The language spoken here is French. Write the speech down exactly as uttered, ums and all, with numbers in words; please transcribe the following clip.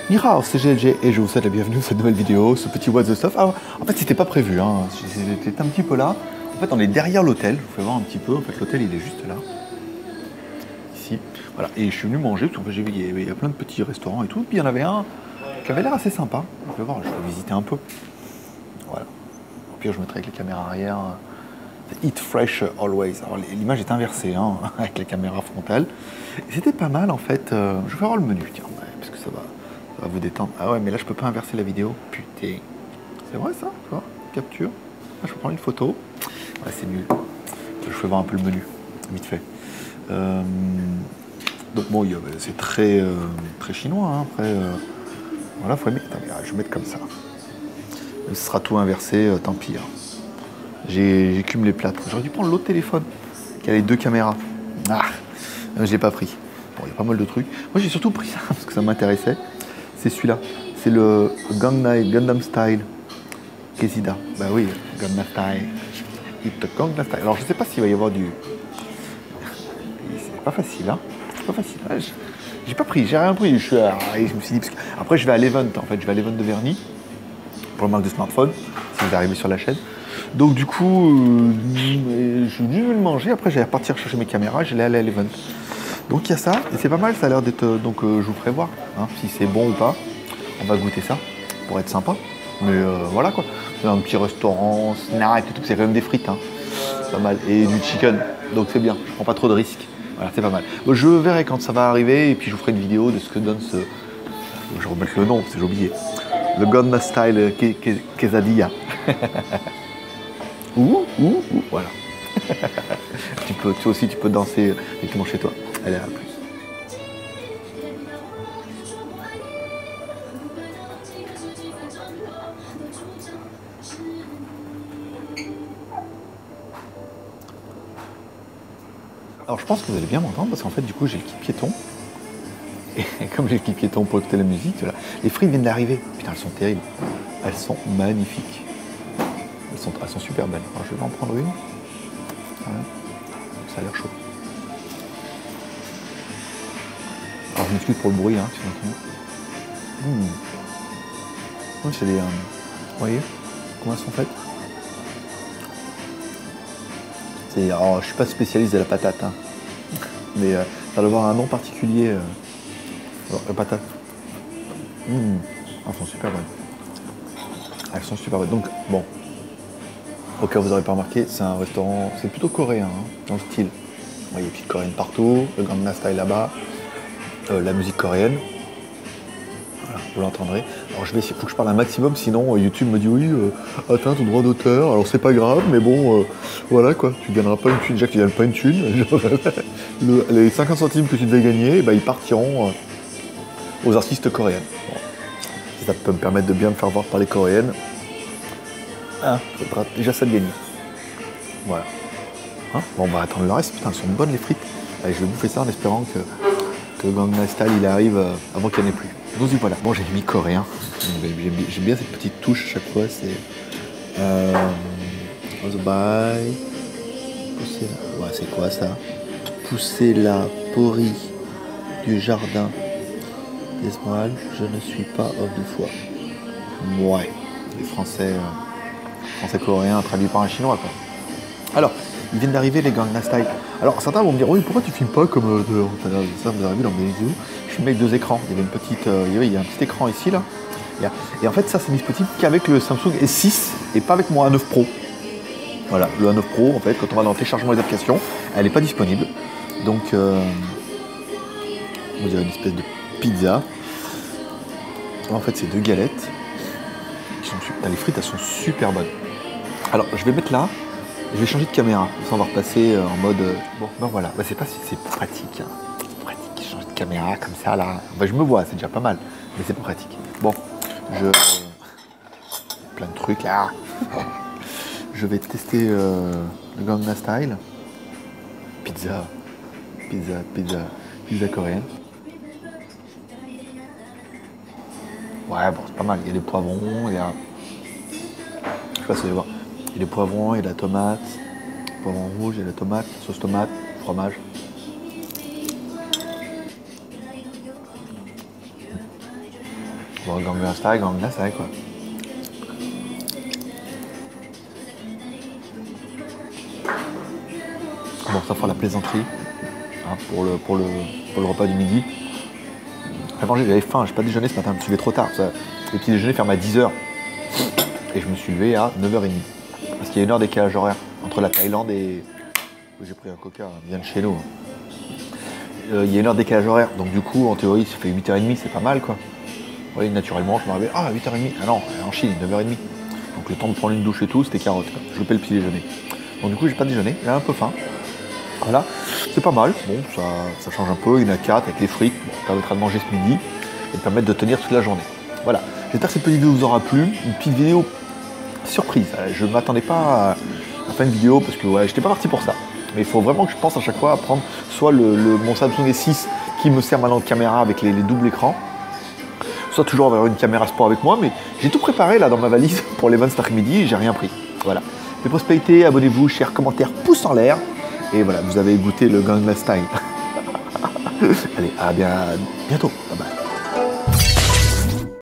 Ni hao, c'est G L G et je vous souhaite la bienvenue dans cette nouvelle vidéo, ce petit What the Stuff. Ah, en fait, c'était pas prévu, hein. J'étais un petit peu là. En fait, on est derrière l'hôtel. Je vous fais voir un petit peu. En fait, l'hôtel, il est juste là. Ici. Voilà. Et je suis venu manger, parce qu'en fait, j'ai vu qu'il y a plein de petits restaurants et tout. Puis il y en avait un qui avait l'air assez sympa. Je vais voir, je vais visiter un peu. Voilà. Au pire, je mettrai avec les caméras arrière. Eat fresh always. Alors, l'image est inversée, hein, avec la caméra frontale. C'était pas mal, en fait. Euh, je vais voir le menu, tiens, ouais, parce que ça va. Ça va vous détendre. Ah ouais, mais là, je peux pas inverser la vidéo. Putain. C'est vrai, ça, tu vois? Capture. Ah, je peux prendre une photo. Ouais, c'est nul. Je vais voir un peu le menu, vite fait. Euh, donc, bon, c'est très, euh, très chinois, hein. Après, euh, voilà, faut aimer. Attends, je vais mettre comme ça. Ce sera tout inversé, euh, tant pis. Hein. J'écume les plâtres. J'aurais dû prendre l'autre téléphone, qui a les deux caméras. Ah, je l'ai pas pris. Bon, il y a pas mal de trucs. Moi, j'ai surtout pris ça, parce que ça m'intéressait. C'est celui-là. C'est le Gangnam, Gundam Style Kesida. Bah oui, Gangnam Style. It Gangnam Style. Alors je sais pas s'il va y avoir du. C'est pas facile, hein. C'est pas facile. Ah, j'ai pas pris, j'ai rien pris. Je, suis à... je me suis dit. Parce que... Après, je vais à l'event. En fait, je vais à l'event de Verny pour le marque de smartphone. Si vous arrivez sur la chaîne. Donc du coup, euh, je suis venu le manger. Après, j'allais repartir chercher mes caméras. J'allais aller à l'event. Donc il y a ça, et c'est pas mal, ça a l'air d'être... Donc euh, je vous ferai voir, hein, si c'est bon ou pas. On va goûter ça, pour être sympa. Mais euh, voilà quoi, c'est un petit restaurant, snack et tout, c'est quand même des frites, hein. Pas mal. Et du chicken, donc c'est bien, je prends pas trop de risques. Voilà, c'est pas mal. Bon, je verrai quand ça va arriver, et puis je vous ferai une vidéo de ce que donne ce... Je vais remettre le nom, parce que j'ai oublié. Le Gangnam Style Quesadilla. Ouh, ouh, ouh, voilà. tu peux, toi aussi, tu peux danser directement chez toi. Allez, à plus. Alors, je pense que vous allez bien m'entendre parce qu'en fait, du coup, j'ai le kit piéton. Et comme j'ai le kit piéton pour écouter la musique, voilà. Les frites viennent d'arriver. Putain, elles sont terribles. Elles sont magnifiques. Elles sont, elles sont super belles. Alors, je vais en prendre une. Voilà. Ça a l'air chaud. Alors je m'excuse pour le bruit, hein, si vous entendez. Mmh. Oui, c'est des... Euh, vous voyez comment elles sont faites? C'est... Alors, je suis pas spécialiste de la patate, hein, mais euh, ça doit avoir un nom particulier. Euh, alors, la patate. Mmh. Elles sont super bonnes. Elles sont super bonnes. Donc, bon, au cas où vous n'aurez pas remarqué, c'est un restaurant... C'est plutôt coréen, hein, dans le style. Vous voyez, petites coréennes partout, le Gangnam Style là-bas. Euh, la musique coréenne, voilà, vous l'entendrez. Alors je vais essayer, il faut que je parle un maximum, sinon euh, YouTube me dit oui, euh, atteins ton droit d'auteur, alors c'est pas grave, mais bon, euh, voilà quoi, tu gagneras pas une thune, déjà que tu gagnes pas une thune, le, les cinquante centimes que tu devais gagner, bah, ils partiront euh, aux artistes coréennes. Bon. Si ça peut me permettre de bien me faire voir par les coréennes, ah, ça sera déjà ça de gagner. Voilà. Hein, bon, on va attendre le reste, putain, elles sont bonnes les frites. Allez, je vais bouffer ça en espérant que le Gangnam Style il arrive euh, avant qu'il n'y en ait plus. Donc y voilà. Bon, j'ai mis coréen. J'aime bien cette petite touche à chaque fois. C'est euh, bye. Pousser la... Ouais, c'est quoi ça? Pousser la pori du jardin d'Esmeralda. Je ne suis pas homme de foi. Ouais. Les Français, euh, Français coréens traduits par un chinois quoi. Alors. Ils viennent d'arriver les Gangnam Style. Alors certains vont me dire oui pourquoi tu filmes pas comme euh, ça vous avez vu dans mes vidéos. Je filme avec deux écrans. Il y avait une petite, euh, il y a un petit écran ici là. Et en fait ça c'est disponible qu'avec le Samsung S six et pas avec mon A neuf Pro. Voilà, le A neuf Pro en fait quand on va dans le téléchargement des applications, elle n'est pas disponible. Donc euh, on dirait une espèce de pizza. En fait c'est deux galettes. Qui sont super... Les frites elles sont super bonnes. Alors je vais mettre là. Je vais changer de caméra, ça on va repasser en mode... Bon, ben voilà, bah, c'est pas si c'est pratique, hein. C'est pratique, changer de caméra comme ça, là. Bah, je me vois, c'est déjà pas mal, mais c'est pas pratique. Bon, je... Plein de trucs, là. Je vais tester euh, le Gangnam Style. Pizza, pizza, pizza, pizza coréenne. Ouais, bon, c'est pas mal, il y a des poivrons, il y a... Je sais pas si vous allez voir. Il y a des poivrons, il y a de la tomate, poivron rouge, il y a de la tomate, sauce tomate, fromage. Bon, Gangnam Style, Gangnam Style quoi. Bon, ça fera la plaisanterie hein, pour, le, pour, le, pour le repas du midi. Avant, j'avais faim, j'ai pas déjeuné ce matin, je me suis levé trop tard. Ça, le petit déjeuner ferme à dix heures. Et je me suis levé à neuf heures trente. Parce qu'il y a une heure décalage horaire entre la Thaïlande et. J'ai pris un coca, bien de chez nous. Euh, il y a une heure décalage horaire, donc du coup, en théorie, ça fait huit heures trente, c'est pas mal quoi. Oui, naturellement, je me réveille, ah, huit heures trente. Ah non, en Chine, neuf heures trente. Donc le temps de prendre une douche et tout, c'était carotte. Quoi. Je loupais le petit déjeuner. Donc du coup, j'ai pas déjeuné, j'ai un peu faim. Voilà, c'est pas mal. Bon, ça, ça change un peu. Une A quatre avec les frites, bon, ça permettra de manger ce midi et de permettre de tenir toute la journée. Voilà, j'espère que cette petite vidéo vous aura plu. Une petite vidéo surprise. Je ne m'attendais pas à faire une vidéo parce que ouais, j'étais pas parti pour ça. Mais il faut vraiment que je pense à chaque fois à prendre soit le, le, mon Samsung S six qui me sert maintenant de caméra avec les, les doubles écrans, soit toujours avoir une caméra sport avec moi. Mais j'ai tout préparé là dans ma valise pour l'event cet après-midi et j'ai rien pris. Voilà. Les prospérités, abonnez-vous, chers commentaires, pouce en l'air. Et voilà, vous avez goûté le Gangnam Style. Allez, à bien, bientôt. Bye bye.